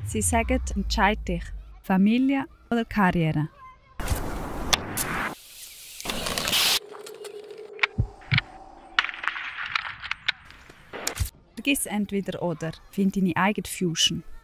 Sie sagen, entscheid dich. Familie oder Karriere? Vergiss entweder oder. Find deine eigene Fusion.